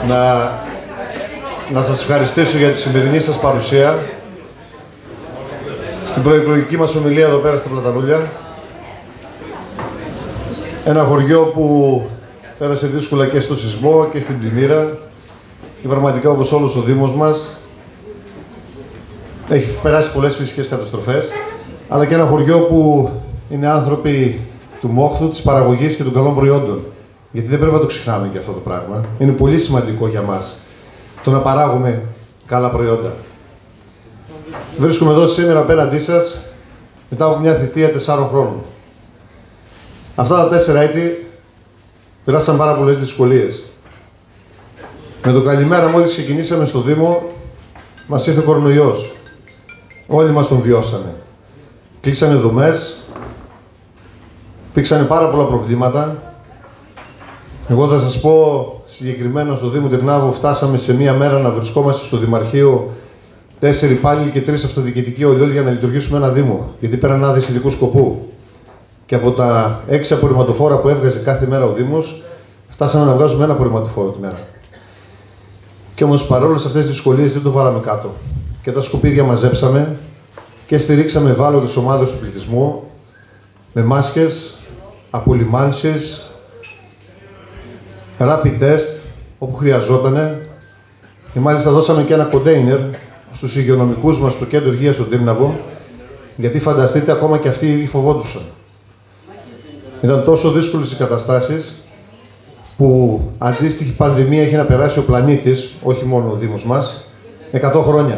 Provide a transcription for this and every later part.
να σας ευχαριστήσω για τη σημερινή σας παρουσία στην προεκλογική μας ομιλία εδώ πέρα στα Πλατανούλια. Ένα χωριό που πέρασε δύσκολα και στο σεισμό και στην πλημμύρα και πραγματικά, όπως όλος ο Δήμος μας, έχει περάσει πολλές φυσικές καταστροφές, αλλά και ένα χωριό που είναι άνθρωποι του μόχθου, της παραγωγής και των καλών προϊόντων. Γιατί δεν πρέπει να το ξεχνάμε και αυτό το πράγμα. Είναι πολύ σημαντικό για μας το να παράγουμε καλά προϊόντα. Βρίσκομαι εδώ σήμερα απέναντί σας μετά από μια θητεία 4 χρόνων. Αυτά τα 4 έτη περάσαν πάρα πολλές δυσκολίες. Με το καλημέρα, μόλις ξεκινήσαμε στο Δήμο, μας ήρθε κορονοϊός. Όλοι μας τον βιώσαμε. Κλείσανε δομές, υπήρξαν πάρα πολλά προβλήματα. Εγώ θα σας πω συγκεκριμένα, στο Δήμο Τυρνάβου φτάσαμε σε μία μέρα να βρισκόμαστε στο Δημαρχείο 4 υπάλληλοι και 3 αυτοδιοικητικοί όλοι για να λειτουργήσουμε ένα Δήμο. Γιατί πέραν άδειες ειδικού σκοπού. Και από τα 6 απορριμματοφόρα που έβγαζε κάθε μέρα ο Δήμος, φτάσαμε να βγάζουμε ένα απορριμματοφόρο τη μέρα. Και όμως παρόλο αυτές τις δυσκολίες δεν το βάλαμε κάτω. Και τα σκουπίδια μαζέψαμε και στηρίξαμε ευάλωτες ομάδες του πληθυσμού με μάσκες, απολυμάνσεις, rapid test όπου χρειαζότανε. Και μάλιστα δώσαμε και ένα κοντέινερ στους υγειονομικούς μας στο κέντρο υγείας στον Τύρναβο, γιατί φανταστείτε, ακόμα και αυτοί ήδη φοβόντουσαν. Ήταν τόσο δύσκολες οι καταστάσεις που αντίστοιχη πανδημία έχει να περάσει ο πλανήτης, όχι μόνο ο Δήμος μας, 100 χρόνια.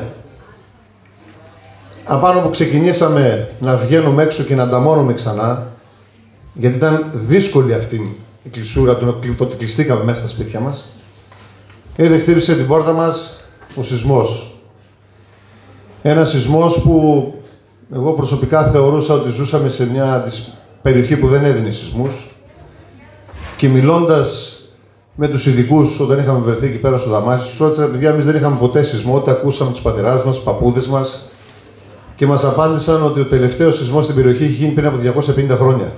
Απάνω που ξεκινήσαμε να βγαίνουμε έξω και να ανταμώνουμε ξανά, γιατί ήταν δύσκολη αυτή η κλεισούρα, το ότι κλειστήκαμε μέσα στα σπίτια μας, ήρθε, χτύπησε την πόρτα μας ο σεισμός. Ένας σεισμός που εγώ προσωπικά θεωρούσα ότι ζούσαμε σε μια περιοχή που δεν έδινε σεισμούς, και μιλώντας με τους ειδικούς όταν είχαμε βρεθεί εκεί πέρα στο Δαμάσι, τους ρώτησα, παιδιά, εμείς δεν είχαμε ποτέ σεισμό, ούτε ακούσαμε τους πατεράς μας, τους παππούδες μας, και μας απάντησαν ότι ο τελευταίος σεισμός στην περιοχή είχε γίνει πριν από 250 χρόνια.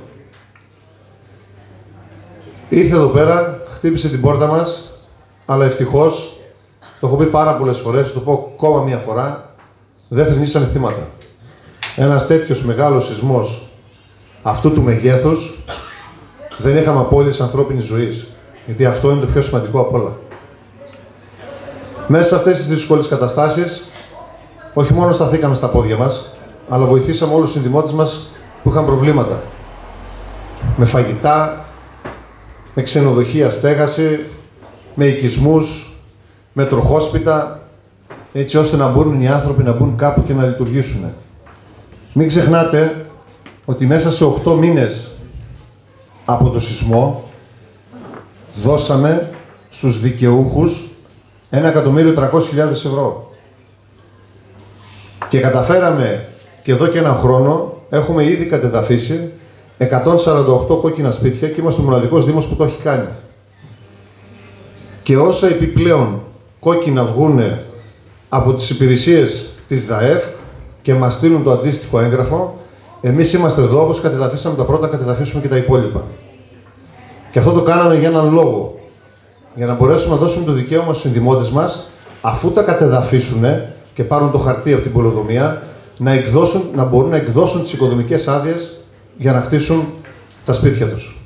Ήρθε εδώ πέρα, χτύπησε την πόρτα μας, αλλά ευτυχώς, το έχω πει πάρα πολλές φορές, θα το πω ακόμα μία φορά, δεν θρηνήσανε θύματα. Ένας τέτοιος μεγάλος σεισμός αυτού του μεγέθους, δεν είχαμε απώλειες ανθρώπινης ζωής. Γιατί αυτό είναι το πιο σημαντικό από όλα. Μέσα σε αυτές τις δύσκολες καταστάσεις, όχι μόνο σταθήκαμε στα πόδια μας, αλλά βοηθήσαμε όλους τους συνδημότες μας που είχαν προβλήματα. Με φαγητά, με ξενοδοχεία στέγαση, με οικισμούς, με τροχόσπιτα, έτσι ώστε να μπορούν οι άνθρωποι να μπουν κάπου και να λειτουργήσουν. Μην ξεχνάτε ότι μέσα σε 8 μήνες από το σεισμό δώσαμε στους δικαιούχους 1.300.000 ευρώ. Και καταφέραμε και εδώ και ένα χρόνο έχουμε ήδη κατεδαφίσει 148 κόκκινα σπίτια και είμαστε ο μοναδικός Δήμος που το έχει κάνει. Και όσα επιπλέον κόκκινα βγούνε από τις υπηρεσίες της ΔΑΕΦ και μας στείλουν το αντίστοιχο έγγραφο, εμείς είμαστε εδώ, όπως κατεδαφίσαμε τα πρώτα, κατεδαφίσουμε και τα υπόλοιπα. Και αυτό το κάναμε για έναν λόγο. Για να μπορέσουμε να δώσουμε το δικαίωμα στους συνδημότες μας, αφού τα κατεδαφίσουν και πάρουν το χαρτί από την πολεοδομία, να μπορούν να εκδώσουν τις οικοδομικές άδειες για να χτίσουν τα σπίτια τους.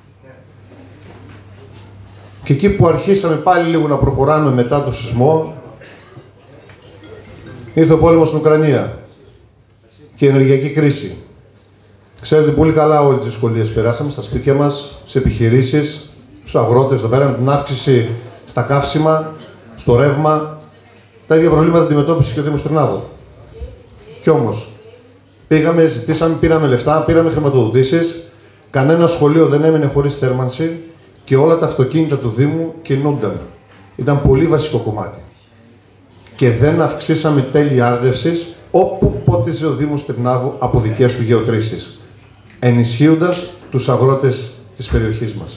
Και εκεί που αρχίσαμε πάλι λίγο να προχωράμε μετά το σεισμό, ήρθε ο πόλεμος στην Ουκρανία και η ενεργειακή κρίση. Ξέρετε πολύ καλά όλες τις δυσκολίες περάσαμε στα σπίτια μας, σε επιχειρήσεις, στους αγρότες εδώ πέρα, με την αύξηση στα καύσιμα, στο ρεύμα. Τα ίδια προβλήματα αντιμετώπισε και ο Δήμος Τυρνάβου. Κι όμως, πήγαμε, ζητήσαμε, πήραμε λεφτά, πήραμε χρηματοδοτήσεις, κανένα σχολείο δεν έμεινε χωρίς θέρμανση και όλα τα αυτοκίνητα του Δήμου κινούνταν. Ήταν πολύ βασικό κομμάτι. Και δεν αυξήσαμε τέλη άρδευσης όπου πότιζε ο Δήμος Τυρνάβου από δικές του γεωτρήσεις, ενισχύοντας τους αγρότες της περιοχής μας.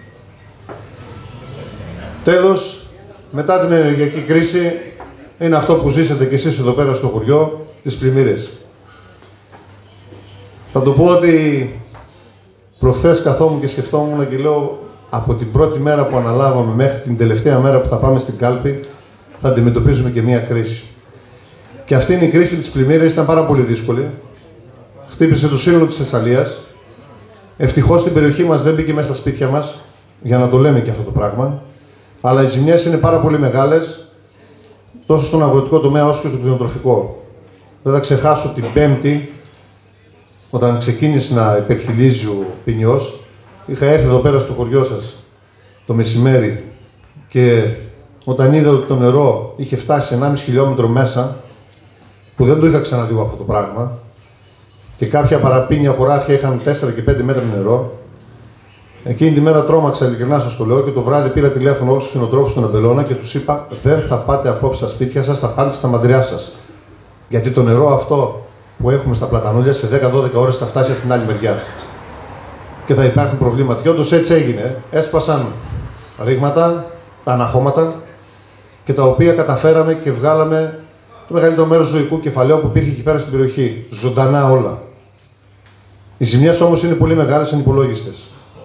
Τέλος, μετά την ενεργειακή κρίση, είναι αυτό που ζήσατε κι εσείς εδώ πέρα στο χωριό, τις πλημμύρες. Θα το πω ότι προχθές καθόμουν και σκεφτόμουν και λέω, από την πρώτη μέρα που αναλάβαμε μέχρι την τελευταία μέρα που θα πάμε στην κάλπη, θα αντιμετωπίζουμε και μία κρίση. Και αυτή είναι η κρίση της πλημμύρας, ήταν πάρα πολύ δύσκολη. Χτύπησε το σύνολο της Θεσσαλίας. Ευτυχώς στην περιοχή μας δεν μπήκε μέσα στα σπίτια μας, για να το λέμε και αυτό το πράγμα. Αλλά οι ζημιές είναι πάρα πολύ μεγάλες, τόσο στον αγροτικό τομέα όσο και στο κτηνοτροφικό. Δεν θα ξεχάσω την Πέμπτη, όταν ξεκίνησε να υπερχειλίζει ο ποινιός. Είχα έρθει εδώ πέρα στο χωριό σας το μεσημέρι και όταν είδα ότι το νερό είχε φτάσει 1,5 χιλιόμετρο μέσα, που δεν το είχα ξαναδεί αυτό το πράγμα, και κάποια παραπίνια χωράφια είχαν 4 και 5 μέτρα νερό, εκείνη τη μέρα τρόμαξα, ειλικρινά σας το λέω, και το βράδυ πήρα τηλέφωνο όλους τους κτηνοτρόφους στον Αμπελώνα και τους είπα: δεν θα πάτε απόψε στα σπίτια σας, θα πάτε στα μαντριά σας. Γιατί το νερό αυτό που έχουμε στα πλατανούλια σε 10-12 ώρες θα φτάσει από την άλλη μεριά. Και θα υπάρχουν προβλήματα. Και όντως έτσι έγινε. Έσπασαν ρήγματα, αναχώματα, και τα οποία καταφέραμε και βγάλαμε το μεγαλύτερο μέρος ζωικού κεφαλαίου που υπήρχε εκεί πέρα στην περιοχή. Ζωντανά όλα. Οι ζημιές όμως είναι πολύ μεγάλες, ανυπολόγιστες.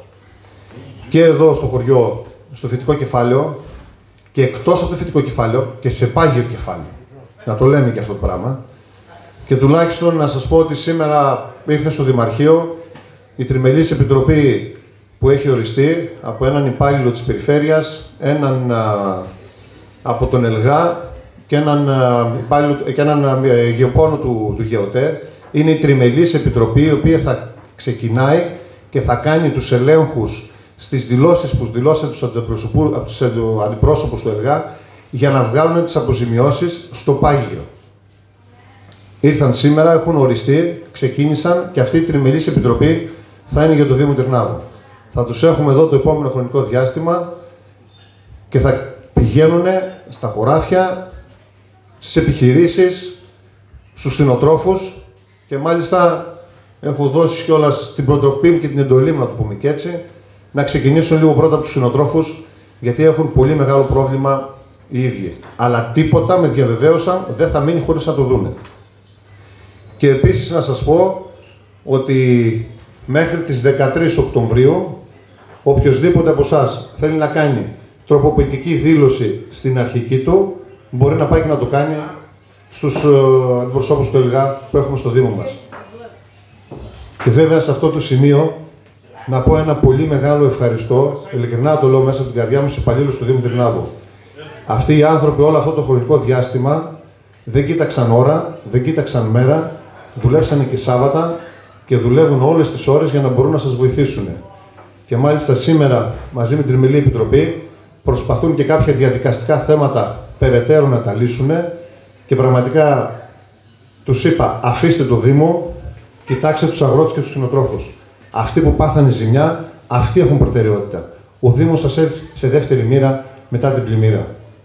Και εδώ στο χωριό, στο φυτικό κεφάλαιο, και εκτός από το φυτικό κεφάλαιο και σε πάγιο κεφάλαιο. Να το λέμε και αυτό το πράγμα. Και τουλάχιστον να σας πω ότι σήμερα ήρθε στο Δημαρχείο η Τριμελής Επιτροπή που έχει οριστεί από έναν υπάλληλο της Περιφέρειας, έναν από τον ΕΛΓΑ και έναν γεωπόνο του ΓΕΟΤΕ. Είναι η Τριμελής Επιτροπή, η οποία θα ξεκινάει και θα κάνει τους ελέγχους στις δηλώσεις που δηλώσατε τους αντιπρόσωπους του ΕΛΓΑ για να βγάλουν τις αποζημιώσεις στο πάγιο. Ήρθαν σήμερα, έχουν οριστεί, ξεκίνησαν και αυτή η Τριμελής Επιτροπή θα είναι για το Δήμο Τυρνάβου. Θα τους έχουμε εδώ το επόμενο χρονικό διάστημα και θα πηγαίνουν στα χωράφια, στις επιχειρήσεις, στους κτηνοτρόφους, και μάλιστα έχω δώσει κιόλας την προτροπή μου και την εντολή μου, να το πούμε και έτσι, να ξεκινήσουν λίγο πρώτα από τους κτηνοτρόφους, γιατί έχουν πολύ μεγάλο πρόβλημα οι ίδιοι. Αλλά τίποτα, με διαβεβαίωσαν, δεν θα μείνει χωρίς να το δούνε. Και επίσης να σας πω ότι μέχρι τις 13 Οκτωβρίου, οποιοσδήποτε από εσάς θέλει να κάνει τροποποιητική δήλωση στην αρχική του, μπορεί να πάει και να το κάνει στους αντιπροσώπους του ΕΛΓΑ που έχουμε στο Δήμο μας. Και βέβαια σε αυτό το σημείο να πω ένα πολύ μεγάλο ευχαριστώ, ειλικρινά το λέω μέσα από την καρδιά μου, στους υπαλλήλους του Δήμου Τυρνάβου. Αυτοί οι άνθρωποι όλο αυτό το χρονικό διάστημα δεν κοίταξαν ώρα, δεν κοίταξαν μέρα, δουλέψανε και Σάββατα και δουλεύουν όλες τις ώρες για να μπορούν να σας βοηθήσουν. Και μάλιστα σήμερα, μαζί με την Τριμελή Επιτροπή, προσπαθούν και κάποια διαδικαστικά θέματα περαιτέρω να τα λύσουν, και πραγματικά τους είπα: αφήστε το Δήμο, κοιτάξτε τους αγρότες και τους κτηνοτρόφους. Αυτοί που πάθανε ζημιά, αυτοί έχουν προτεραιότητα. Ο Δήμος σας έρθει σε δεύτερη μοίρα μετά την πλημμύρα.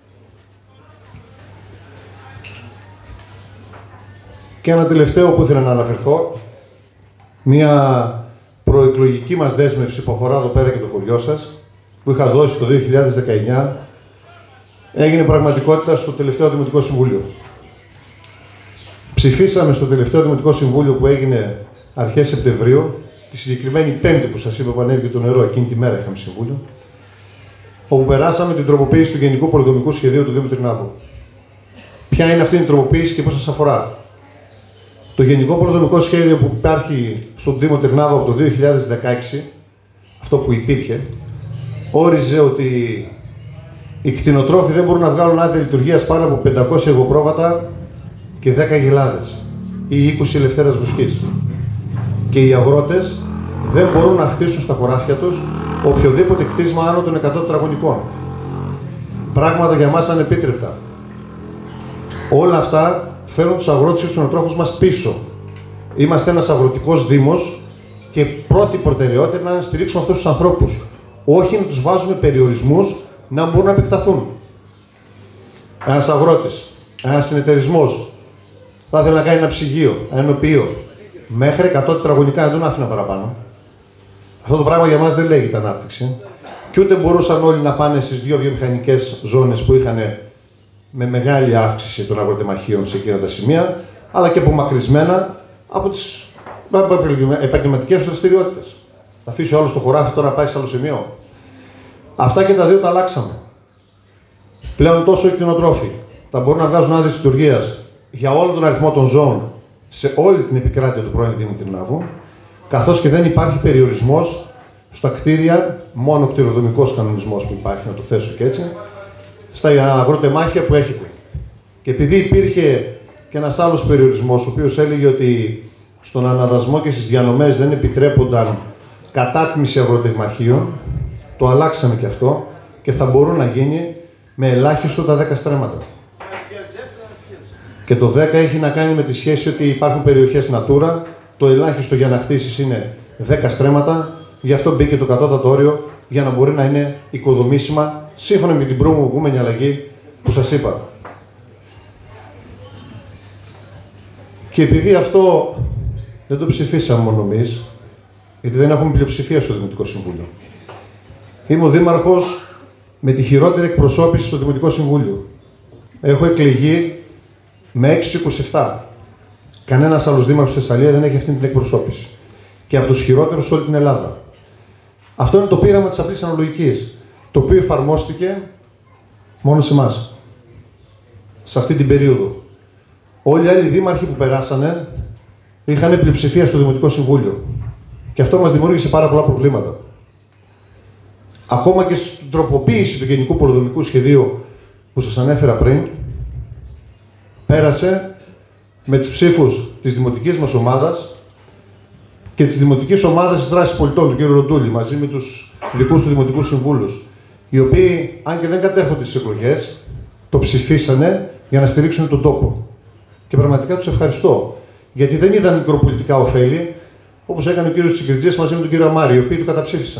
Και ένα τελευταίο που ήθελα να αναφερθώ, μια προεκλογική μας δέσμευση που αφορά εδώ πέρα και το χωριό σας, που είχα δώσει το 2019, έγινε πραγματικότητα στο τελευταίο Δημοτικό Συμβούλιο. Ψηφίσαμε στο τελευταίο Δημοτικό Συμβούλιο που έγινε αρχές Σεπτεμβρίου, τη συγκεκριμένη Πέμπτη που σας είπα που ανέβηκε το νερό, εκείνη τη μέρα είχαμε συμβούλιο, όπου περάσαμε την τροποποίηση του Γενικού Πολεοδομικού Σχεδίου του Δήμου Τυρνάβου. Ποια είναι αυτή η τροποποίηση και πώς σας αφορά? Το Γενικό Πολεοδομικό Σχέδιο που υπάρχει στον Δήμο Τυρνάβου από το 2016, αυτό που υπήρχε, όριζε ότι οι κτηνοτρόφοι δεν μπορούν να βγάλουν άδεια λειτουργίας πάνω από 500 εγωπρόβατα και 10 γελάδες ή 20 ελευθέρας βουσκής. Και οι αγρότες δεν μπορούν να χτίσουν στα χωράφια τους οποιοδήποτε κτίσμα άνω των 100 τετραγωνικών. Πράγματα για μας ανεπίτρεπτα. Όλα αυτά φέρνουν τους αγρότες και τους κτηνοτρόφους μας πίσω. Είμαστε ένας αγροτικός δήμος και πρώτη προτεραιότητα είναι να στηρίξουμε αυτούς τους ανθρώπους. Όχι να τους βάζουμε περιορισμούς να μπορούν να επεκταθούν. Ένας αγρότης, ένας συνεταιρισμός θα ήθελε να κάνει ένα ψυγείο, ένα ενοποιείο, μέχρι 100 τετραγωνικά, δεν τον άφηνα παραπάνω. Αυτό το πράγμα για μας δεν λέγεται ανάπτυξη. Και ούτε μπορούσαν όλοι να πάνε στις δύο βιομηχανικές ζώνες που είχαν με μεγάλη αύξηση των αγροτεμαχίων σε εκείνα τα σημεία, αλλά και απομακρυσμένα από τις επαγγελματικές δραστηριότητες. Θα αφήσει όλο το χωράφι τώρα να πάει σε άλλο σημείο. Αυτά και τα δύο τα αλλάξαμε. Πλέον τόσο οι κτηνοτρόφοι θα μπορούν να βγάζουν άδειες λειτουργίας για όλο τον αριθμό των ζώων σε όλη την επικράτεια του πρώην Δήμου Τυρνάβου, καθώς και δεν υπάρχει περιορισμός στα κτίρια, μόνο κτηροδομικός κανονισμός που υπάρχει, να το θέσω και έτσι, στα αγροτεμάχια που έχετε. Και επειδή υπήρχε και ένας άλλος περιορισμός, ο οποίος έλεγε ότι στον αναδασμό και στις διανομές δεν επιτρέπονταν κατάτμιση αγροτεμαχίων, το αλλάξαμε και αυτό και θα μπορούν να γίνει με ελάχιστο τα 10 στρέμματα. Και το 10 έχει να κάνει με τη σχέση ότι υπάρχουν περιοχές Natura, το ελάχιστο για να χτίσεις είναι 10 στρέμματα, γι' αυτό μπήκε το κατώτατο όριο για να μπορεί να είναι οικοδομήσιμα, σύμφωνα με την προηγούμενη αλλαγή που σας είπα. Και επειδή αυτό δεν το ψηφίσαμε μόνο εμείς, γιατί δεν έχουμε πλειοψηφία στο Δημοτικό Συμβούλιο. Είμαι ο Δήμαρχος με τη χειρότερη εκπροσώπηση στο Δημοτικό Συμβούλιο. Έχω εκλεγεί με 6-27. Κανένας άλλος δήμαρχος στη Θεσσαλία δεν έχει αυτή την εκπροσώπηση. Και από τους χειρότερους σε όλη την Ελλάδα. Αυτό είναι το πείραμα της απλής αναλογικής, το οποίο εφαρμόστηκε μόνο σε εμάς. Σε αυτή την περίοδο. Όλοι οι άλλοι δήμαρχοι που περάσανε είχαν πλειοψηφία στο Δημοτικό Συμβούλιο. Και αυτό μας δημιούργησε πάρα πολλά προβλήματα. Ακόμα και στην τροποποίηση του Γενικού Πολεοδομικού Σχεδίου που σας ανέφερα πριν, πέρασε με τις ψήφους της δημοτικής μας ομάδας και της Δημοτικής Ομάδας της Δράσης Πολιτών, του κ. Ροντούλη, μαζί με τους δικούς του Δημοτικού Συμβούλους, οι οποίοι, αν και δεν κατέχονται τις εκλογές, το ψηφίσανε για να στηρίξουν τον τόπο. Και πραγματικά τους ευχαριστώ, γιατί δεν είδαν μικροπολιτικά ωφέλη, όπως έκανε ο κ. Τσικριτζής μαζί με τον κ. Αμάρη, οι οποίοι το καταψήφισαν.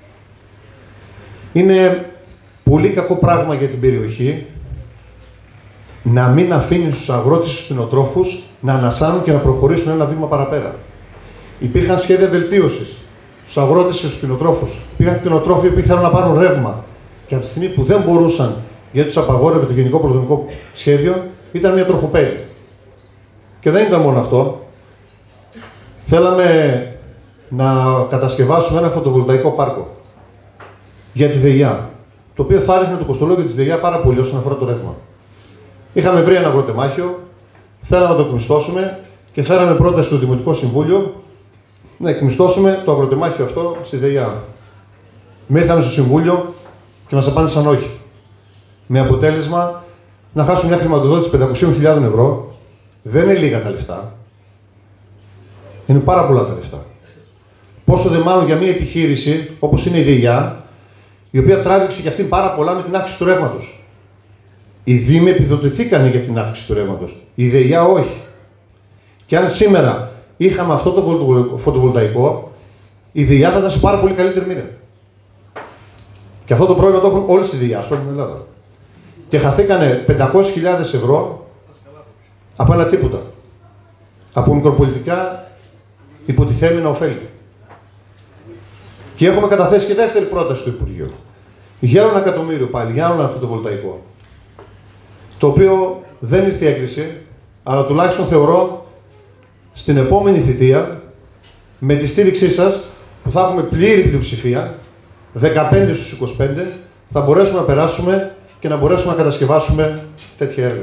Είναι πολύ κακό πράγμα για την περιοχή να μην αφήνει στους αγρότες και στους κτηνοτρόφους να ανασάνουν και να προχωρήσουν ένα βήμα παραπέρα. Υπήρχαν σχέδια βελτίωσης στους αγρότες και στους κτηνοτρόφους. Υπήρχαν κτηνοτρόφοι που ήθελαν να πάρουν ρεύμα και από τη στιγμή που δεν μπορούσαν, γιατί τους απαγόρευε το Γενικό Πολεοδομικό Σχέδιο, ήταν μια τροχοπέδη. Και δεν ήταν μόνο αυτό. Θέλαμε να κατασκευάσουμε ένα φωτοβολταϊκό πάρκο για τη ΔΕΙΑ, το οποίο θα ρίχνει το κοστολόγιο της ΔΕΙΑ πάρα πολύ όσον αφορά το ρεύμα. Είχαμε βρει ένα αγροτεμάχιο, θέλαμε να το εκμισθώσουμε και φέραμε πρόταση στο Δημοτικό Συμβούλιο να εκμισθώσουμε το αγροτεμάχιο αυτό στη ΔΕΙΑ. Ήρθαμε στο Συμβούλιο και μας απάντησαν όχι. Με αποτέλεσμα να χάσουμε μια χρηματοδότηση 500.000 ευρώ. Δεν είναι λίγα τα λεφτά. Είναι πάρα πολλά τα λεφτά. Πόσο δε μάλλον για μια επιχείρηση όπως είναι η ΔΕΙΑ, η οποία τράβηξε και αυτή πάρα πολλά με την αύξηση του ρεύματος. Οι Δήμοι επιδοτηθήκανε για την αύξηση του ρεύματος. Η ΔΕΙΑ όχι. Και αν σήμερα είχαμε αυτό το φωτοβολταϊκό, η ΔΕΙΑ θα ήταν σε πάρα πολύ καλύτερη μοίρα. Και αυτό το πρόβλημα το έχουν όλες τις ΔΕΙΑ, σε όλη την Ελλάδα. Και χαθήκανε 500.000 ευρώ από ένα τίποτα. Από μικροπολιτικά υποτιθέμενα ωφέλη. Και έχουμε καταθέσει και δεύτερη πρόταση στο Υπουργείο. Για ένα εκατομμύριο πάλι, για ένα φωτοβολταϊκό. Το οποίο δεν ήρθε η έγκριση, αλλά τουλάχιστον θεωρώ στην επόμενη θητεία, με τη στήριξή σας, που θα έχουμε πλήρη πλειοψηφία, 15 στους 25, θα μπορέσουμε να περάσουμε και να μπορέσουμε να κατασκευάσουμε τέτοια έργα.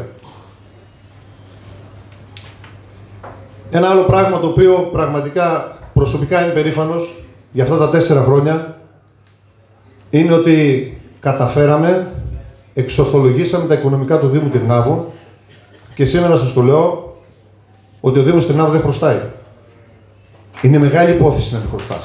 Ένα άλλο πράγμα το οποίο πραγματικά προσωπικά είμαι περήφανος για αυτά τα 4 χρόνια είναι ότι καταφέραμε, εξορθολογήσαμε τα οικονομικά του Δήμου Τυρνάβου και σήμερα σας το λέω ότι ο Δήμος Τυρνάβου δεν χρωστάει. Είναι μεγάλη υπόθεση να μην χρωστάς.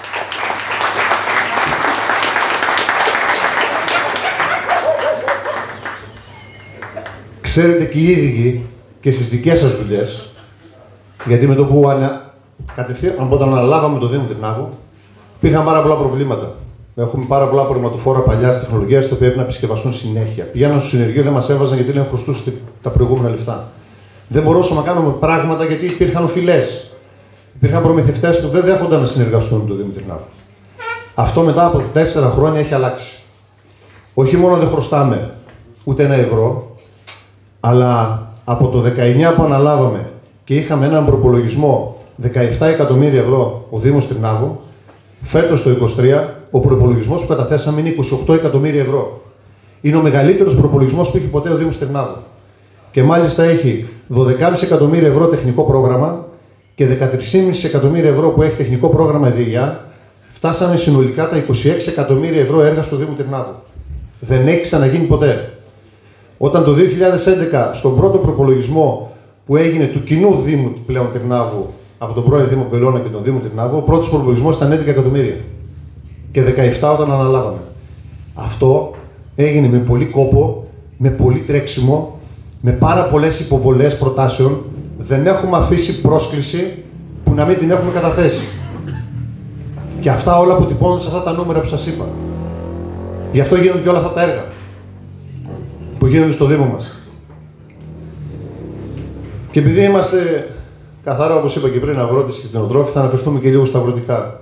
Ξέρετε και οι ίδιοι και στις δικές σας δουλειές, γιατί με το που όταν αναλάβαμε το Δήμο Τυρνάβου, υπήρχαν πάρα πολλά προβλήματα. Έχουμε πάρα πολλά απορριμματοφόρα παλιά τεχνολογία, τα οποία πρέπει να επισκευαστούν συνέχεια. Πηγαίναν στο συνεργείο, δεν μας έβαζαν γιατί δεν χρωστούσαν τα προηγούμενα λεφτά. Δεν μπορούσαμε να κάνουμε πράγματα γιατί υπήρχαν οφειλές. Υπήρχαν προμηθευτές που δεν δέχονταν να συνεργαστούν με το Δήμο Τυρνάβου. Αυτό μετά από 4 χρόνια έχει αλλάξει. Όχι μόνο δεν χρωστάμε ούτε 1 ευρώ, αλλά από το 19 που αναλάβαμε και είχαμε έναν προπολογισμό 17 εκατομμύρια ευρώ ο Δήμος Τυρνάβου, φέτος το 23 ο προϋπολογισμός που καταθέσαμε είναι 28 εκατομμύρια ευρώ. Είναι ο μεγαλύτερος προϋπολογισμός που έχει ποτέ ο Δήμος Τρινάβου. Και μάλιστα έχει 12,5 εκατομμύρια ευρώ τεχνικό πρόγραμμα και 13,5 εκατομμύρια ευρώ που έχει τεχνικό πρόγραμμα ΔΕΙΑ. Φτάσαμε συνολικά τα 26 εκατομμύρια ευρώ έργα στο Δήμο Τρινάβου. Δεν έχει ξαναγίνει ποτέ. Όταν το 2011, στον πρώτο προπολογισμό που έγινε του κοινού Δήμου πλέον Τρινάβου, από τον πρώην Δήμο Μπελώνα και τον Δήμο Τρινάβου, ο πρώτος προπολογισμός ήταν 11 εκατομμύρια. Και 17 όταν αναλάβαμε. Αυτό έγινε με πολύ κόπο, με πολύ τρέξιμο, με πάρα πολλές υποβολές προτάσεων. Δεν έχουμε αφήσει πρόσκληση που να μην την έχουμε καταθέσει. Και αυτά όλα αποτυπώνονται σε αυτά τα νούμερα που σας είπα. Γι' αυτό γίνονται και όλα αυτά τα έργα που γίνονται στο Δήμο μας. Και επειδή είμαστε καθαρά, όπως είπα και πριν, αγρότες και κτηνοτρόφοι, θα αναφερθούμε και λίγο στα αγροτικά.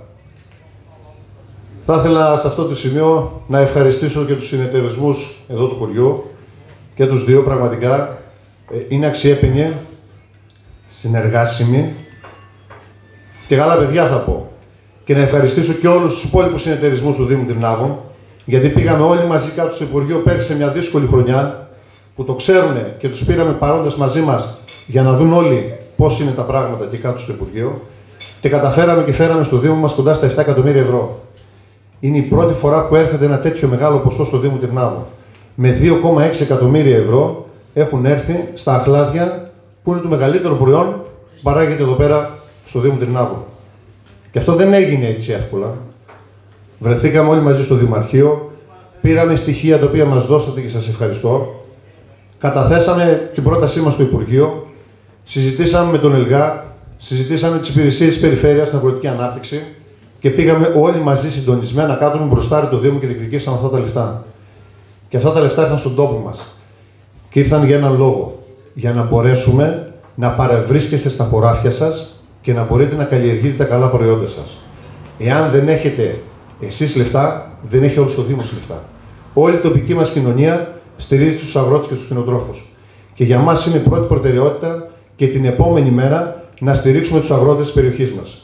Θα ήθελα σε αυτό το σημείο να ευχαριστήσω και τους συνεταιρισμούς εδώ του χωριού και τους δύο πραγματικά. Είναι αξιέπαινοι, συνεργάσιμοι και καλά παιδιά θα πω. Και να ευχαριστήσω και όλους τους υπόλοιπους συνεταιρισμούς του Δήμου Τρινάβου, γιατί πήγαμε όλοι μαζί κάτω στο Υπουργείο πέρσι σε μια δύσκολη χρονιά που το ξέρουν και τους πήραμε παρόντες μαζί μας για να δουν όλοι πώς είναι τα πράγματα και κάτω στο Υπουργείο και καταφέραμε και φέραμε στο Δήμο μας κοντά στα 7 εκατομμύρια ευρώ. Είναι η πρώτη φορά που έρχεται ένα τέτοιο μεγάλο ποσό στο Δήμο Τρινάβου. Με 2,6 εκατομμύρια ευρώ έχουν έρθει στα αχλάδια που είναι το μεγαλύτερο προϊόν που παράγεται εδώ πέρα στο Δήμο Τρινάβου. Και αυτό δεν έγινε έτσι εύκολα. Βρεθήκαμε όλοι μαζί στο Δημαρχείο, πήραμε στοιχεία τα οποία μας δώσατε και σας ευχαριστώ. Καταθέσαμε την πρότασή μας στο Υπουργείο, συζητήσαμε με τον ΕΛΓΑ, συζητήσαμε τις υπηρεσίες της Περιφέρειας στην αγροτική ανάπτυξη και πήγαμε όλοι μαζί συντονισμένα κάτω με μπροστάρι το Δήμο και διεκδικήσαμε αυτά τα λεφτά. Και αυτά τα λεφτά ήρθαν στον τόπο μας. Και ήρθαν για έναν λόγο. Για να μπορέσουμε να παρευρίσκεστε στα χωράφια σας και να μπορείτε να καλλιεργείτε τα καλά προϊόντα σας. Εάν δεν έχετε εσείς λεφτά, δεν έχει όλος ο Δήμος λεφτά. Όλη η τοπική μας κοινωνία στηρίζει τους αγρότες και τους κτηνοτρόφους. Και για μας είναι πρώτη προτεραιότητα και την επόμενη μέρα να στηρίξουμε τους αγρότες της περιοχής μας.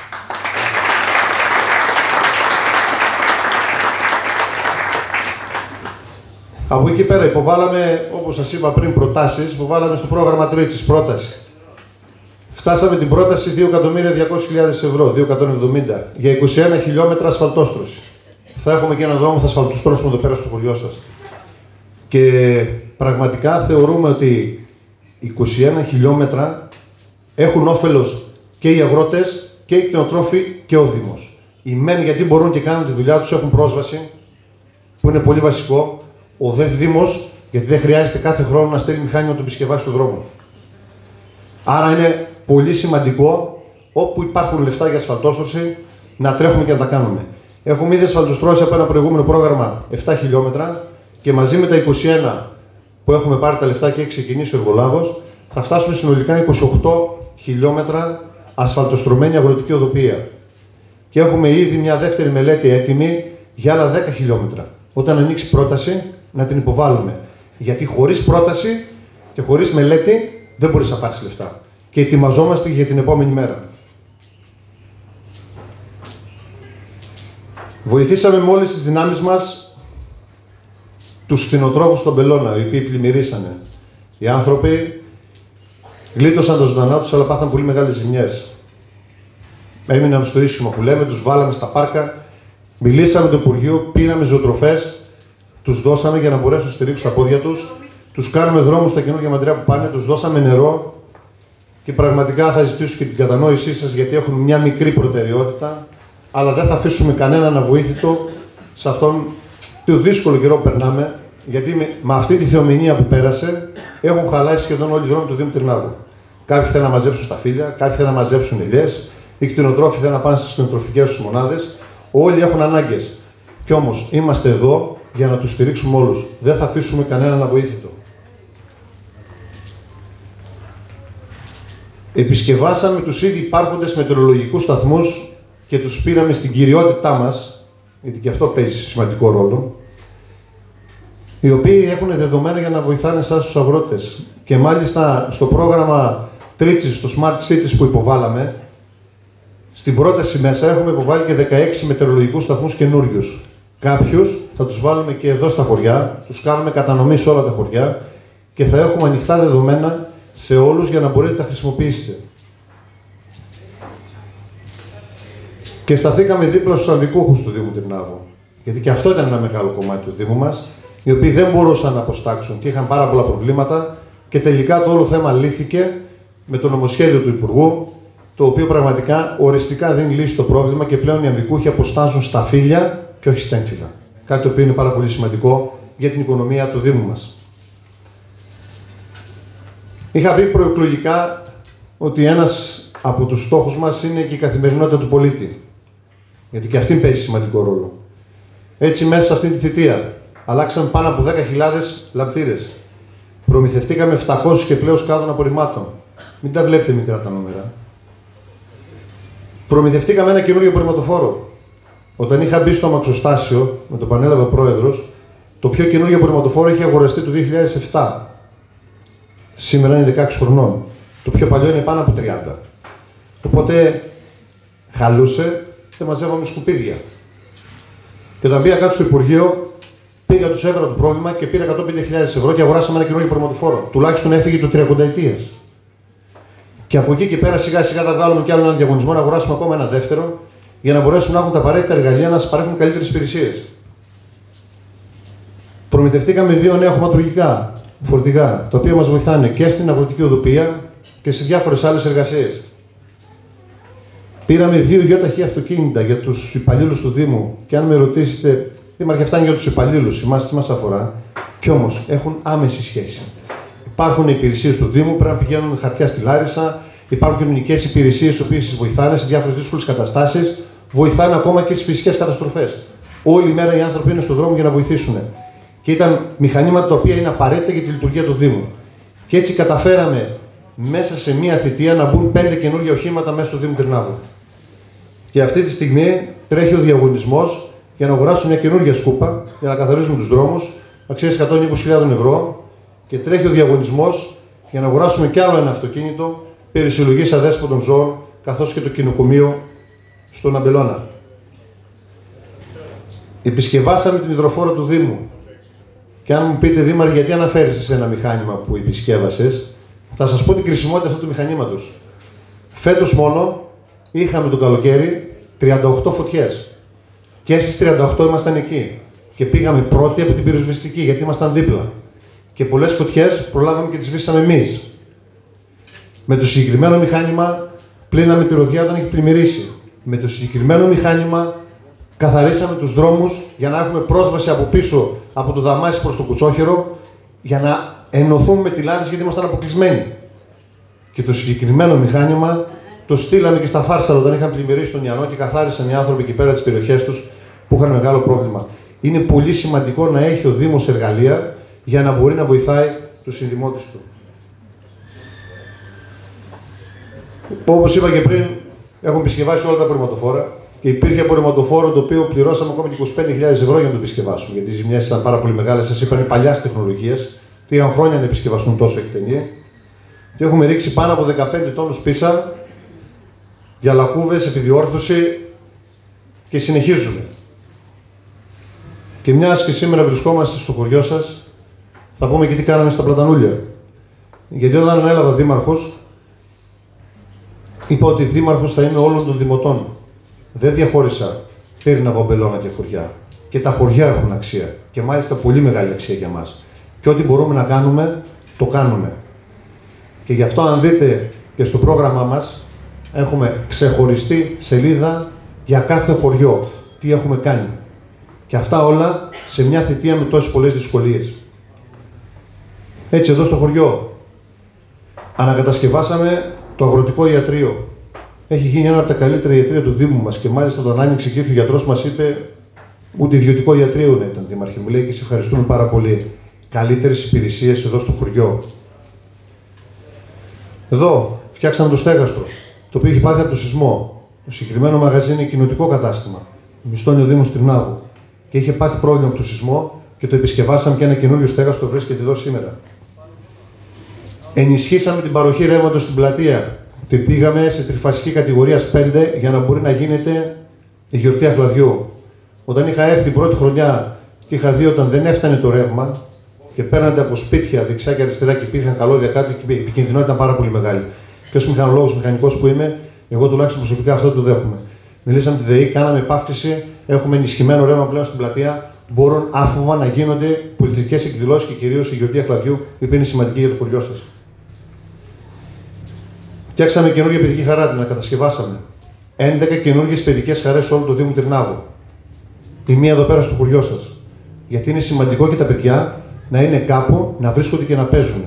Από εκεί πέρα υποβάλαμε, όπως σας είπα πριν, προτάσεις, υποβάλαμε στο πρόγραμμα Τρίτσης πρόταση. Φτάσαμε την πρόταση 2.200.000 ευρώ, 2.170, για 21 χιλιόμετρα ασφαλτόστρωση. Θα έχουμε και έναν δρόμο, θα ασφαλτοστρώσουμε εδώ πέρα στο χωριό σας. Και πραγματικά θεωρούμε ότι 21 χιλιόμετρα έχουν όφελος και οι αγρότες και οι κτηνοτρόφοι και ο Δήμος. Οι μεν γιατί μπορούν και κάνουν τη δουλειά τους, έχουν πρόσβαση, που είναι πολύ βασικό. Ο δε Δήμος, γιατί δεν χρειάζεται κάθε χρόνο να στέλνει μηχάνημα να το επισκευάσει στον δρόμο. Άρα είναι πολύ σημαντικό, όπου υπάρχουν λεφτά για ασφαλτόστρωση, να τρέχουμε και να τα κάνουμε. Έχουμε ήδη ασφαλτοστρώσει από ένα προηγούμενο πρόγραμμα 7 χιλιόμετρα και μαζί με τα 21 που έχουμε πάρει τα λεφτά και έχει ξεκινήσει ο εργολάβος, θα φτάσουμε συνολικά 28 χιλιόμετρα ασφαλτοστρωμένη αγροτική οδοποιία. Και έχουμε ήδη μια δεύτερη μελέτη έτοιμη για άλλα 10 χιλιόμετρα. Όταν ανοίξει πρόταση, να την υποβάλουμε. Γιατί χωρίς πρόταση και χωρίς μελέτη δεν μπορείς να πάρεις λεφτά. Και ετοιμαζόμαστε για την επόμενη μέρα. Βοηθήσαμε με όλες τις δυνάμεις μας τους κτηνοτρόφους στον Πελώνα, οι οποίοι πλημμυρίσανε. Οι άνθρωποι γλίτωσαν τα ζωντανά τους, αλλά πάθαν πολύ μεγάλες ζημιές. Έμειναν στο ίσχυμα που λέμε, τους βάλαμε στα πάρκα, μιλήσαμε με το Υπουργείο, πήραμε ζωοτροφές, τους δώσαμε για να μπορέσουν να στηρίξουν τα πόδια τους, τους κάνουμε δρόμους στα καινούργια μαντριά που πάνε, τους δώσαμε νερό και πραγματικά θα ζητήσω και την κατανόησή σας γιατί έχουν μια μικρή προτεραιότητα, αλλά δεν θα αφήσουμε κανέναν αβοήθητο σε αυτόν το δύσκολο καιρό που περνάμε, γιατί με αυτή τη θεομηνία που πέρασε έχουν χαλάσει σχεδόν όλοι οι δρόμοι του Δήμου Τρινάβου. Κάποιοι θέλουν να μαζέψουν στα φύλλα, κάποιοι θέλουν να μαζέψουν ελιές, οι κτηνοτρόφοι θέλουν να πάνε στις κτηνοτροφικές τους μονάδες. Όλοι έχουν ανάγκες. Κι όμως είμαστε εδώ για να τους στηρίξουμε όλους. Δεν θα αφήσουμε κανέναν αβοήθητο. Επισκευάσαμε τους ήδη υπάρχοντες μετεωρολογικούς σταθμούς και τους πήραμε στην κυριότητά μας, γιατί και αυτό παίζει σημαντικό ρόλο, οι οποίοι έχουν δεδομένα για να βοηθάνε εσάς τους αγρότες. Και μάλιστα στο πρόγραμμα Τρίτσης, στο Smart Cities που υποβάλαμε, Στην πρόταση μέσα έχουμε υποβάλει και 16 μετεωρολογικούς σταθμούς καινούριους. Κάποιους θα τους βάλουμε και εδώ στα χωριά, τους κάνουμε κατανομή σε όλα τα χωριά και θα έχουμε ανοιχτά δεδομένα σε όλους για να μπορείτε να τα χρησιμοποιήσετε. Και σταθήκαμε δίπλα στους αδικούχους του Δήμου Τυρνάβου. Γιατί και αυτό ήταν ένα μεγάλο κομμάτι του Δήμου μας, οι οποίοι δεν μπορούσαν να αποστάξουν και είχαν πάρα πολλά προβλήματα και τελικά το όλο θέμα λύθηκε με το νομοσχέδιο του Υπουργού, το οποίο πραγματικά οριστικά δίνει λύση στο πρόβλημα και πλέον οι αδικούχοι αποστάζουν στα φύλλα και όχι στα έμφυλα. Κάτι το οποίο είναι πάρα πολύ σημαντικό για την οικονομία του Δήμου μας. Είχα πει προεκλογικά ότι ένας από τους στόχους μας είναι και η καθημερινότητα του πολίτη. Γιατί και αυτή παίζει σημαντικό ρόλο. Έτσι, μέσα σε αυτή τη θητεία, αλλάξαμε πάνω από 10.000 λαμπτήρες. Προμηθευτήκαμε 700 και πλέον σκάδων απορριμμάτων. Μην τα βλέπετε μικρά τα νούμερα. Προμηθευτήκαμε ένα καινούργιο απορριμματοφόρο. Όταν είχα μπει στο αμαξοστάσιο, με το πανέλαβε ο πρόεδρος, το πιο καινούργιο απορριμματοφόρο είχε αγοραστεί το 2007. Σήμερα είναι 16 χρονών. Το πιο παλιό είναι πάνω από 30. Οπότε χαλούσε και μαζεύαμε σκουπίδια. Και όταν πήγα κάτω στο Υπουργείο, πήγα, τους έβρα το πρόβλημα και πήρα 105.000 ευρώ και αγοράσαμε ένα καινούργιο απορριμματοφόρο. Τουλάχιστον έφυγε το 30ετίας. Και από εκεί και πέρα σιγά σιγά θα βγάλουμε κι άλλο έναν διαγωνισμό να αγοράσουμε ακόμα ένα δεύτερο, για να μπορέσουν να έχουν τα απαραίτητα εργαλεία να σας παρέχουν καλύτερες υπηρεσίες. Προμηθευτήκαμε 2 νέα χωματουργικά φορτηγά, τα οποία μας βοηθάνε και στην αγροτική οδοποιία και σε διάφορες άλλες εργασίες. Πήραμε 2 γιοταχή αυτοκίνητα για τους υπαλλήλους του Δήμου και αν με ρωτήσετε, Δήμαρχε, αυτά είναι για τους υπαλλήλους, εμάς τι μας αφορά, κι όμως έχουν άμεση σχέση. Υπάρχουν υπηρεσίες του Δήμου, πρέπει να πηγαίνουν χαρτιά στη Λάρισα, υπάρχουν κοινωνικές υπηρεσίες οι οποίες βοηθάνε σε διάφορες δύσκολες καταστάσεις, βοηθάνε ακόμα και στις φυσικές καταστροφές. Όλη μέρα οι άνθρωποι είναι στον δρόμο για να βοηθήσουν. Και ήταν μηχανήματα τα οποία είναι απαραίτητα για τη λειτουργία του Δήμου. Και έτσι καταφέραμε μέσα σε μία θητεία να μπουν 5 καινούργια οχήματα μέσα στο Δήμο Τυρνάβου. Και αυτή τη στιγμή τρέχει ο διαγωνισμός για να αγοράσουν μια καινούργια σκούπα για να καθαρίζουν τους δρόμους, αξίας 120.000 ευρώ. Και τρέχει ο διαγωνισμός για να αγοράσουμε κι άλλο ένα αυτοκίνητο περί συλλογής αδέσποτων ζώων, καθώς και το κοινοκομείο στον Αμπελώνα. Επισκευάσαμε την υδροφόρο του Δήμου. Και αν μου πείτε, Δήμαρχε, γιατί αναφέρεσαι σε ένα μηχάνημα που επισκεύασες, θα σας πω την κρισιμότητα αυτού του μηχανήματος. Φέτος μόνο είχαμε το καλοκαίρι 38 φωτιές. Και στις 38 ήμασταν εκεί. Και πήγαμε πρώτοι από την πυροσβεστική, γιατί ήμασταν δίπλα. Και πολλές φωτιές προλάβαμε και τις σβήσαμε εμείς. Με το συγκεκριμένο μηχάνημα πλύναμε τη ροδιά όταν έχει πλημμυρίσει. Με το συγκεκριμένο μηχάνημα καθαρίσαμε τους δρόμους για να έχουμε πρόσβαση από πίσω από το Δαμάσι προς το Κουτσόχερο για να ενωθούμε με τη Λάρισα γιατί ήμασταν αποκλεισμένοι. Και το συγκεκριμένο μηχάνημα το στείλαμε και στα Φάρσαλα όταν είχαν πλημμυρίσει τον Ιαννό και καθάρισαν οι άνθρωποι εκεί πέρα τις περιοχές τους που είχαν μεγάλο πρόβλημα. Είναι πολύ σημαντικό να έχει ο Δήμος εργαλεία για να μπορεί να βοηθάει τους συνδημότες του. Όπως είπα και πριν, έχουμε επισκευάσει όλα τα απορριμματοφόρα και υπήρχε απορριμματοφόρο το οποίο πληρώσαμε ακόμα και 25.000 ευρώ για να το επισκευάσουμε. Γιατί οι ζημιές ήταν πάρα πολύ μεγάλες. Σας είπα, είναι παλιάς τεχνολογίας. Πήγαν χρόνια να επισκευαστούν τόσο εκτενή. Και έχουμε ρίξει πάνω από 15 τόνους πίσα για λακκούβες, επιδιόρθωση και συνεχίζουμε. Και μιας και σήμερα βρισκόμαστε στο χωριό σας, θα πούμε και τι κάναμε στα Πλατανούλια. Γιατί όταν ανέλαβα δήμαρχος, είπα ότι δήμαρχος θα είμαι όλων των δημοτών. Δεν διαχώρισα Τύρναβο, Αμπελώνα και χωριά. Και τα χωριά έχουν αξία. Και μάλιστα πολύ μεγάλη αξία για μας. Και ό,τι μπορούμε να κάνουμε, το κάνουμε. Και γι' αυτό, αν δείτε και στο πρόγραμμά μας, έχουμε ξεχωριστή σελίδα για κάθε χωριό. Τι έχουμε κάνει. Και αυτά όλα σε μια θητεία με τόσες πολλές δυσκολίες. Έτσι, εδώ στο χωριό, ανακατασκευάσαμε το αγροτικό ιατρείο. Έχει γίνει ένα από τα καλύτερα ιατρεία του Δήμου μας και μάλιστα τον άνοιξε και ο γιατρός μας είπε ούτε ιδιωτικό ιατρείο να ήταν, Δήμαρχε. Μου λέει και σε ευχαριστούμε πάρα πολύ. Καλύτερες υπηρεσίες εδώ στο χωριό. Εδώ φτιάξαμε το στέγαστρο, το οποίο έχει πάθει από το σεισμό. Το συγκεκριμένο μαγαζί είναι κοινοτικό κατάστημα. Μισθώνει ο Δήμος Τυρνάβου. Και είχε πάθει πρόβλημα από το σεισμό και το επισκευάσαμε και ένα καινούριο στέγαστρο βρίσκεται εδώ σήμερα. Ενισχύσαμε την παροχή ρεύματος στην πλατεία. ότι πήγαμε σε τριφασική κατηγορία 5 για να μπορεί να γίνεται η γιορτή Αχλαδιού. Όταν είχα έρθει την πρώτη χρονιά και είχα δει όταν δεν έφτανε το ρεύμα και παίρνατε από σπίτια δεξιά και αριστερά και υπήρχαν καλώδια κάτω και η επικινδυνότητα ήταν πάρα πολύ μεγάλη. Και ως μηχανολόγος, μηχανικός που είμαι, εγώ τουλάχιστον προσωπικά αυτό το δέχομαι. Μιλήσαμε με τη ΔΕΗ, κάναμε επάυκτηση, έχουμε ενισχυμένο ρεύμα πλέον στην πλατεία. Μπορούν άφοβα να γίνονται πολιτικές εκδηλώσεις και κυρίως η γιορτή Αχλαδιού, η οποία είναι σημαντική για το χωριό σας. Φτιάξαμε καινούργια παιδική χαρά, την ανακατασκευάσαμε. 11 καινούργιες παιδικές χαρές σε όλο το Δήμο Τυρνάβου. Η μία εδώ πέρα στο χωριό σας. Γιατί είναι σημαντικό και τα παιδιά να είναι κάπου, να βρίσκονται και να παίζουν.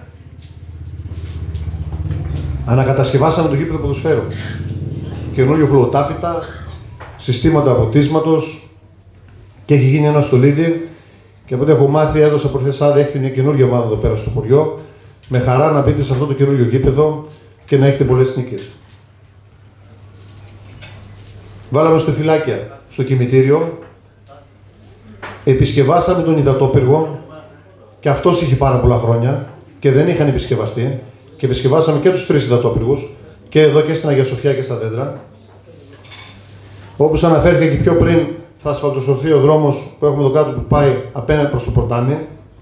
Ανακατασκευάσαμε το γήπεδο ποδοσφαίρου. Καινούριο χλωοτάπητα, συστήματα αποτίσματος και έχει γίνει ένα στολίδι. Και από ό,τι έχω μάθει, έδωσα προχθές άδεια, έχετε μια καινούργια ομάδα εδώ πέρα στο χωριό. Με χαρά να μπείτε σε αυτό το καινούριο γήπεδο και να έχετε πολλές νίκες. Βάλαμε στο φυλάκια, στο κημητήριο. Επισκευάσαμε τον υδατόπυργο και αυτός είχε πάρα πολλά χρόνια και δεν είχαν επισκευαστεί. Και επισκευάσαμε και τους 3 υδατόπυργους και εδώ και στην Αγία Σοφιά και στα Δέντρα. Όπως αναφέρθηκε και πιο πριν, θα ασφαλτοστρωθεί ο δρόμος που έχουμε εδώ κάτω που πάει απέναντι προς το ποτάμι.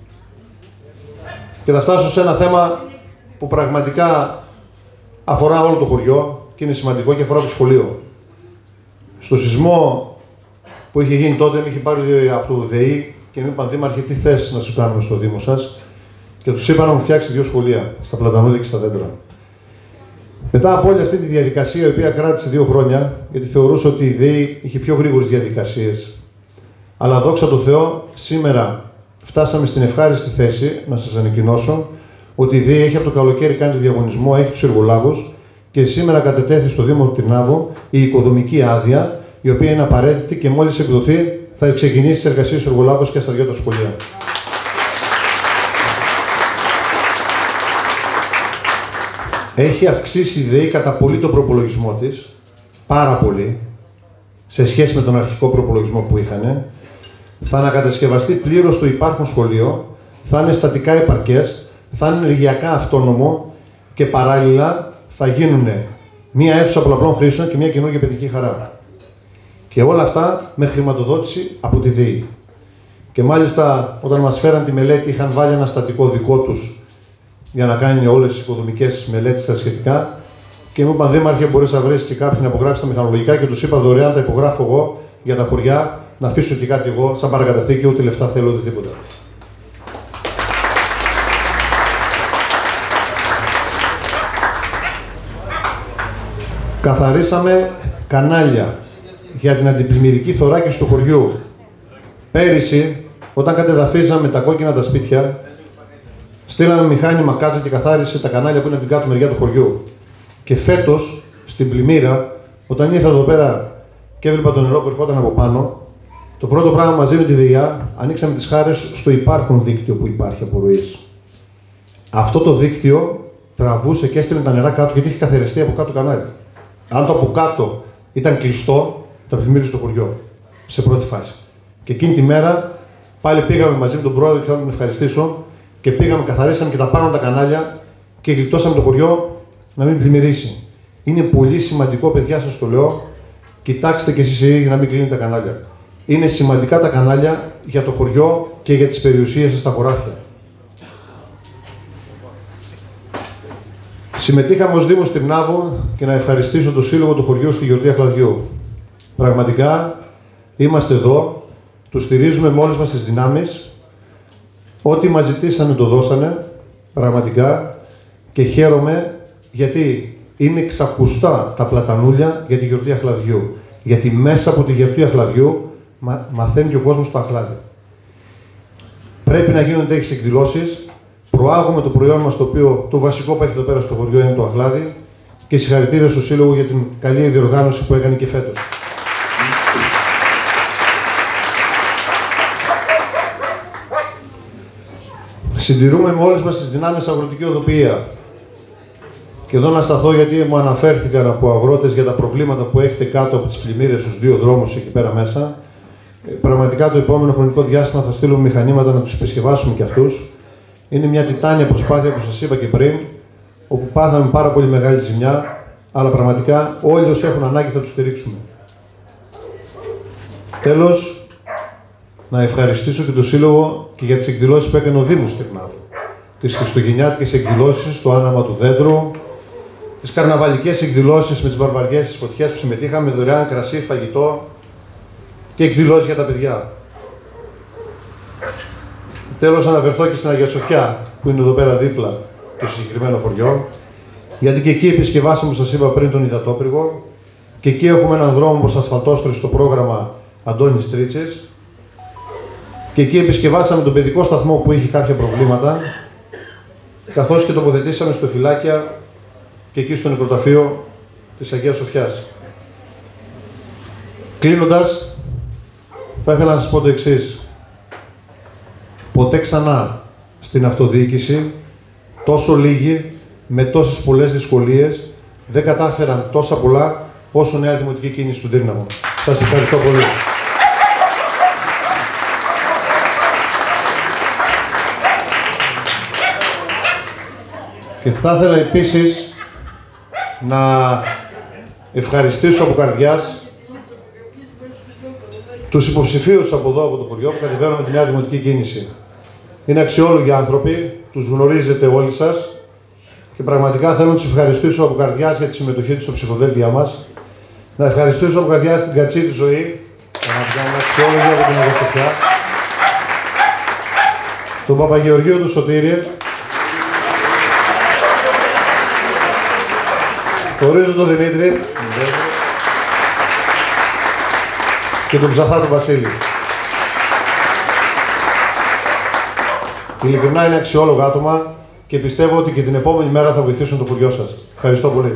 Και θα φτάσω σε ένα θέμα που πραγματικά αφορά όλο το χωριό και είναι σημαντικό και αφορά το σχολείο. Στο σεισμό που είχε γίνει τότε, με είχε πάρει από το ΔΕΗ και μου είπαν δήμαρχοι τι θες να σου κάνουμε στο Δήμο σας. Και τους είπα να μου φτιάξει 2 σχολεία, στα Πλατανούδια και στα Δέντρα. Μετά από όλη αυτή τη διαδικασία, η οποία κράτησε 2 χρόνια, γιατί θεωρούσα ότι η ΔΕΗ είχε πιο γρήγορες διαδικασίες. Αλλά δόξα τω Θεώ, σήμερα φτάσαμε στην ευχάριστη θέση να σας ανακοινώσω ότι η ΔΕΗ έχει από το καλοκαίρι κάνει το διαγωνισμό, έχει τους εργολάβους και σήμερα κατετέθη στο Δήμο Τυρνάβου η οικοδομική άδεια, η οποία είναι απαραίτητη και μόλις εκδοθεί θα ξεκινήσει τις εργασίες του εργολάβους και στα 2 τα σχολεία. Έχει αυξήσει η ΔΕΗ κατά πολύ τον προπολογισμό της, πάρα πολύ, σε σχέση με τον αρχικό προπολογισμό που είχαν. Θα ανακατασκευαστεί πλήρως το υπάρχον σχολείο, θα είναι στατικά επαρκές, θα είναι ενεργειακά αυτόνομο και παράλληλα θα γίνουν μία αίθουσα πολλαπλών χρήσεων και μία καινούργια παιδική χαρά. Και όλα αυτά με χρηματοδότηση από τη ΔΕΗ. Και μάλιστα όταν μας φέραν τη μελέτη είχαν βάλει ένα στατικό δικό τους για να κάνει όλες τις οικοδομικές μελέτες τα σχετικά και μου είπαν δήμαρχε μπορείς να βρεις και κάποιοι να υπογράψει τα μηχανολογικά και τους είπα δωρεάν τα υπογράφω εγώ για τα χωριά, να αφήσω και κάτι εγώ σαν παρακαταθήκη, ούτε λεφτά θέλω ούτε τίποτα. Καθαρίσαμε κανάλια για την αντιπλημμυρική θωράκιση του χωριού. Πέρυσι, όταν κατεδαφίζαμε τα κόκκινα τα σπίτια, στείλαμε μηχάνημα κάτω και καθάρισε τα κανάλια που είναι από την κάτω μεριά του χωριού. Και φέτος, στην πλημμύρα, όταν ήρθα εδώ πέρα και έβλεπα το νερό που ερχόταν από πάνω, το πρώτο πράγμα μαζί με τη ΔΕΙΑ, ανοίξαμε τις χάρες στο υπάρχον δίκτυο που υπάρχει απορροής. Αυτό το δίκτυο τραβούσε και έστειλε τα νερά κάτω γιατί είχε καθαριστεί από κάτω κανάλι. Αν το από κάτω ήταν κλειστό, θα πλημμύριζε το χωριό σε πρώτη φάση. Και εκείνη τη μέρα πάλι πήγαμε μαζί με τον πρόεδρο και θέλω να τον ευχαριστήσω και πήγαμε, καθαρίσαμε και τα πάνω τα κανάλια και γλιτώσαμε το χωριό να μην πλημμυρίσει. Είναι πολύ σημαντικό, παιδιά, σας το λέω. Κοιτάξτε και εσείς οι ίδιοι να μην κλείνετε τα κανάλια. Είναι σημαντικά τα κανάλια για το χωριό και για τις περιουσίες σας στα χωράφια. Συμμετείχαμε ως Δήμος Τυρνάβου και να ευχαριστήσω το Σύλλογο του Χωριού στη γιορτή Αχλαδιού. Πραγματικά είμαστε εδώ, τους στηρίζουμε με όλες μας τις δυνάμεις. Ό,τι μας ζητήσανε το δώσανε, πραγματικά, και χαίρομαι γιατί είναι ξακουστά τα πλατανούλια για τη γιορτή Αχλαδιού. Γιατί μέσα από τη γιορτή Αχλαδιού μαθαίνει και ο κόσμος το αχλάδι. Πρέπει να γίνονται τέτοιες εκδηλώσεις. Προάγουμε το προϊόν μας, το οποίο το βασικό που έχει εδώ πέρα στο χωριό είναι το αχλάδι και συγχαρητήρια στο Σύλλογο για την καλή διοργάνωση που έκανε και φέτος. Συντηρούμε με όλες μας τις δυνάμεις αγροτική οδοποιία. Και εδώ να σταθώ γιατί μου αναφέρθηκαν από αγρότες για τα προβλήματα που έχετε κάτω από τις πλημμύρες στους 2 δρόμους εκεί πέρα μέσα. Πραγματικά το επόμενο χρονικό διάστημα θα στείλουμε μηχανήματα να τους επισκευάσουμε και αυτούς. Είναι μια τιτάνια προσπάθεια που σας είπα και πριν. όπου πάθαμε πάρα πολύ μεγάλη ζημιά, αλλά πραγματικά όλοι όσοι έχουν ανάγκη θα τους στηρίξουμε. Τέλος, να ευχαριστήσω και το Σύλλογο και για τις εκδηλώσεις που έκανε ο Δήμος Τυρνάβου. Τις χριστουγεννιάτικες εκδηλώσεις στο άναμα του δέντρου, τις καρναβαλικές εκδηλώσεις με τις μπαρμπαριές της φωτιάς που συμμετείχαμε, δωρεάν κρασί, φαγητό και εκδηλώσεις για τα παιδιά. Τέλος, να αναφερθώ και στην Αγία Σοφιά, που είναι εδώ πέρα δίπλα το συγκεκριμένο χωριό, γιατί και εκεί επισκευάσαμε, όπως σας είπα πριν, τον υδατόπρυγο και εκεί έχουμε έναν δρόμο προς ασφαλτόστρωση στο πρόγραμμα Αντώνης Τρίτσης και εκεί επισκευάσαμε τον παιδικό σταθμό που είχε κάποια προβλήματα, καθώς και τοποθετήσαμε στο φυλάκια και εκεί στο νεκροταφείο της Αγίας Σοφιάς. Κλείνοντας, θα ήθελα να σας πω το εξής. Ποτέ ξανά στην αυτοδιοίκηση τόσο λίγοι με τόσες πολλές δυσκολίες δεν κατάφεραν τόσα πολλά όσο Νέα Δημοτική Κίνηση του Δύρναμου. Σας ευχαριστώ πολύ. Και θα ήθελα επίσης να ευχαριστήσω από καρδιάς τους υποψηφίους από εδώ, από το χωριό, που κατεβαίνουν με τη Νέα Δημοτική Κίνηση. Είναι αξιόλογοι άνθρωποι, τους γνωρίζετε όλοι σας και πραγματικά θέλω να τους ευχαριστήσω από καρδιάς για τη συμμετοχή τους στο ψηφοδέλτια μας. Να ευχαριστήσω από καρδιάς την Κατσή τη Ζωή, πραγματικά είναι αξιόλογοι από την Αγία Σοφιά. Τον Παπαγεωργίου του Σωτήρη, τον Ρίζο τον Δημήτρη και τον Ψαθά τον Βασίλη. Ειλικρινά είναι αξιόλογα άτομα και πιστεύω ότι και την επόμενη μέρα θα βοηθήσουν το χωριό σας. Ευχαριστώ πολύ.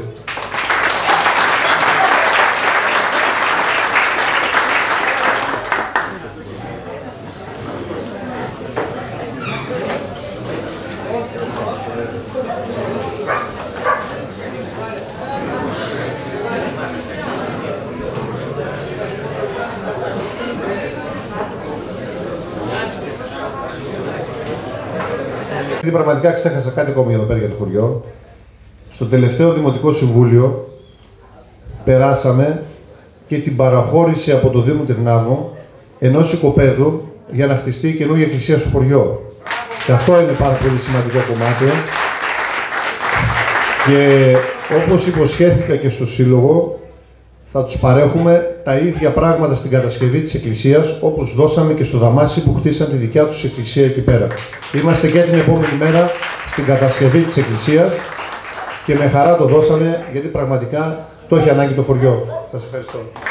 Πραγματικά ξέχασα κάτι ακόμη εδώ πέρα για το χωριό. Στο τελευταίο Δημοτικό Συμβούλιο περάσαμε και την παραχώρηση από το Δήμο Τυρνάβου ενός οικοπαίδου για να χτιστεί η καινούργια εκκλησία στο χωριό. Και αυτό είναι πάρα πολύ σημαντικό κομμάτι. Και όπως υποσχέθηκα και στο Σύλλογο, θα τους παρέχουμε τα ίδια πράγματα στην κατασκευή της εκκλησίας, όπως δώσαμε και στο Δαμάσι που χτίσαν τη δικιά τους εκκλησία εκεί πέρα. Είμαστε και την επόμενη μέρα στην κατασκευή της εκκλησίας και με χαρά το δώσαμε, γιατί πραγματικά το έχει ανάγκη το χωριό. Σας ευχαριστώ.